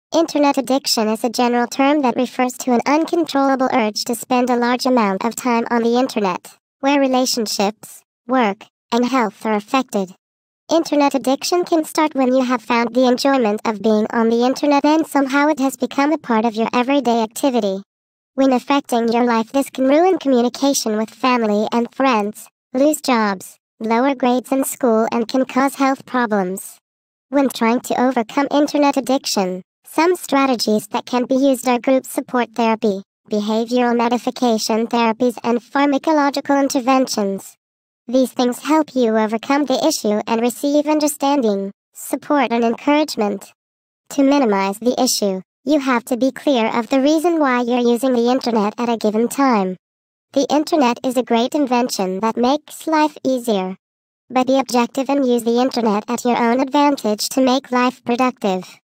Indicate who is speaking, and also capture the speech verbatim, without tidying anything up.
Speaker 1: Internet addiction is a general term that refers to an uncontrollable urge to spend a large amount of time on the internet, where relationships, work, and health are affected. Internet addiction can start when you have found the enjoyment of being on the internet and somehow it has become a part of your everyday activity. When affecting your life, this can ruin communication with family and friends, lose jobs, lower grades in school, and can cause health problems. When trying to overcome internet addiction, some strategies that can be used are group support therapy, behavioral modification therapies, and pharmacological interventions. These things help you overcome the issue and receive understanding, support, and encouragement. To minimize the issue, you have to be clear of the reason why you're using the internet at a given time. The internet is a great invention that makes life easier. But be objective and use the internet at your own advantage to make life productive.